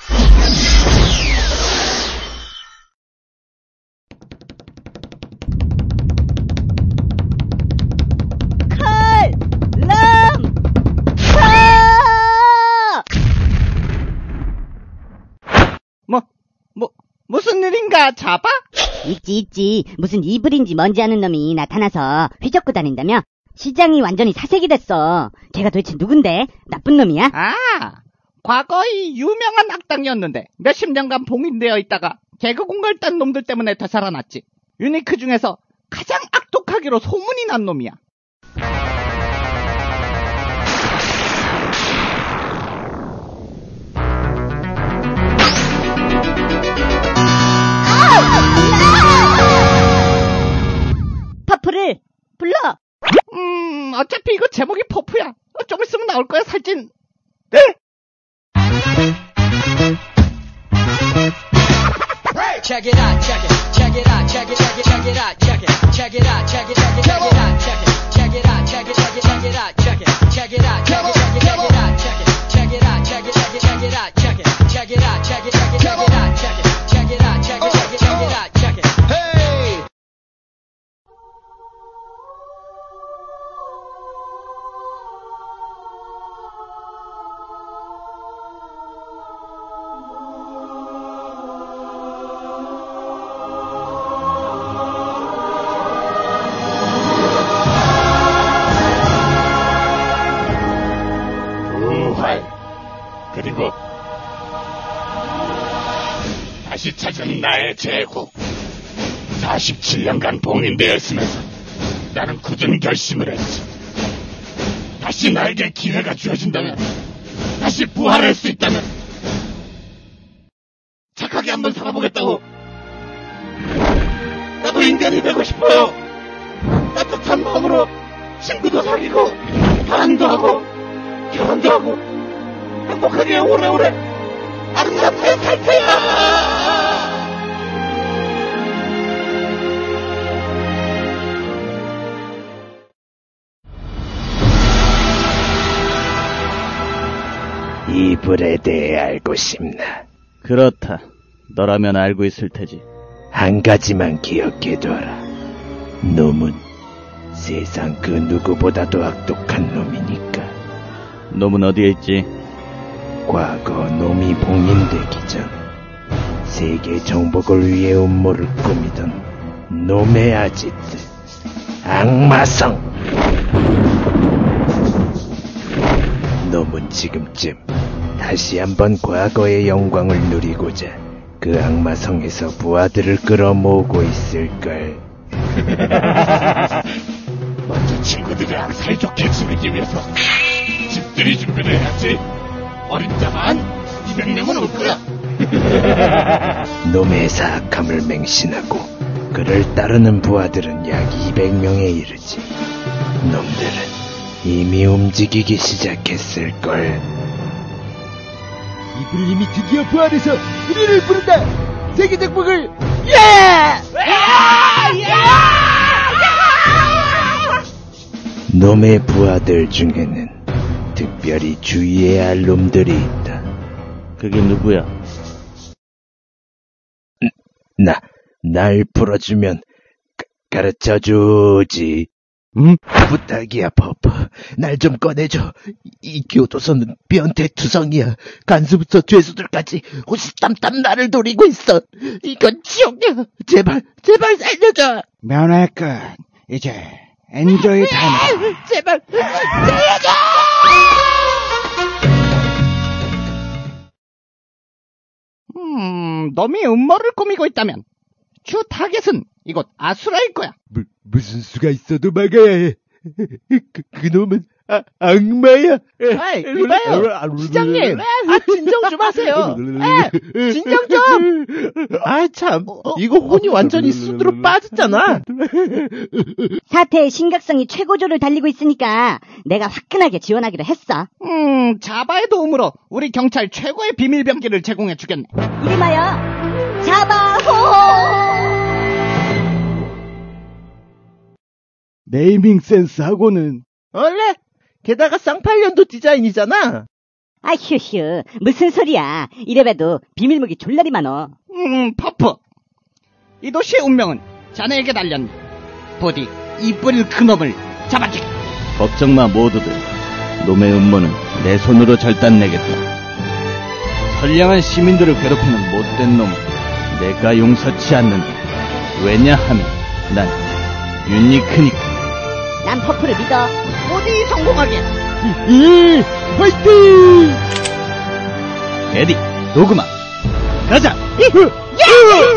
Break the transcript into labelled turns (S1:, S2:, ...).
S1: 무슨 일인가, 잡아?
S2: 있지. 무슨 이불인지 뭔지 아는 놈이 나타나서 휘젓고 다닌다며? 시장이 완전히 사색이 됐어. 걔가 도대체 누군데? 나쁜 놈이야?
S1: 과거의 유명한 악당이었는데 몇십 년간 봉인되어 있다가 개그공 걸딴 놈들 때문에 되살아났지. 유니크 중에서 가장 악독하기로 소문이 난 놈이야.
S2: 퍼프를 불러.
S1: 어차피 이거 제목이 퍼프야. 좀 있으면 나올 거야, 살찐. 네?
S3: Check it out, check it, check it out, check it, check it, check it out, check it, check it out, check it, check it, check it out, check it, check it out, check it, check it, check it out, check it, check it out, check it, check it, check it out, check it, check it out, check it, check it, check it out, check it, check it out, check it, check it, check it out, check it, check it out, check it, check it, check it out, check it. Hey!
S4: 그리고 다시 찾은 나의 제국. 47년간 봉인되어 있으면서 나는 굳은 결심을 했지. 다시 나에게 기회가 주어진다면, 다시 부활할 수 있다면 착하게 한번 살아보겠다고. 나도 인간이 되고 싶어요. 따뜻한 마음으로 친구도 사귀고 사랑도 하고 결혼도 하고 행복하게 오래오래 아름답게 살 테야.
S5: 이불에 대해 알고 싶나?
S6: 그렇다. 너라면 알고 있을 테지.
S5: 한 가지만 기억해둬라. 놈은 세상 그 누구보다도 악독한 놈이니까.
S6: 놈은 어디에 있지?
S5: 과거 놈이 봉인되기 전 세계 정복을 위해 음모를 꾸미던 놈의 아지트 악마성. 놈은 지금쯤 다시 한번 과거의 영광을 누리고자 그 악마성에서 부하들을 끌어모으고 있을걸.
S4: 먼저 친구들이랑 사이좋게 지내기 위해서 집들이 준비를 해야지. 어린 자만 200명은 올 거야.
S5: 놈의 사악함을 맹신하고 그를 따르는 부하들은 약 200명에 이르지. 놈들은 이미 움직이기 시작했을걸.
S7: 이불님이 드디어 부활해서 우리를 부른다. 세계 정복을.
S5: 놈의 부하들 중에는 특별히 주의해야 할 놈들이 있다.
S6: 그게 누구야?
S5: 날 풀어주면 가르쳐주지. 부탁이야, 퍼프. 날 좀 꺼내줘. 이 교도소는 변태투성이야. 간수부터 죄수들까지 호시탐탐 나를 노리고 있어. 이건 지옥이야. 제발 살려줘.
S1: 면회 끝. 이제 엔조이 타임.
S5: 제발 살려줘.
S1: 놈이 음모를 꾸미고 있다면 주 타겟은 이곳 아수라일 거야.
S7: 무슨 수가 있어도 막아야 해. 그놈은 악마야.
S1: 이봐요. 시장님. 진정 좀 하세요. 진정 좀.
S7: 참. 이거 혼이 완전히 수두로 빠졌잖아.
S2: 사태의 심각성이 최고조를 달리고 있으니까 내가 화끈하게 지원하기로 했어.
S1: 자바의 도움으로 우리 경찰 최고의 비밀병기를 제공해 주겠네.
S2: 이름하여 자바호.
S7: 네이밍 센스하고는.
S8: 원래 게다가 쌍팔년도 디자인이잖아.
S2: 아, 휴휴. 무슨 소리야. 이래봬도 비밀무기 졸라리 많어.
S1: 퍼프. 이 도시의 운명은 자네에게 달렸네. 부디 이뿔 그놈을 잡아주게.
S6: 걱정마 모두들. 놈의 음모는 내 손으로 절단내겠다. 선량한 시민들을 괴롭히는 못된 놈은 내가 용서치 않는다. 왜냐하면 난 유니크니까.
S2: 난 퍼프를 믿어.
S1: 부디 성공하게.
S6: 에디, 도그마, 가자!
S1: 예!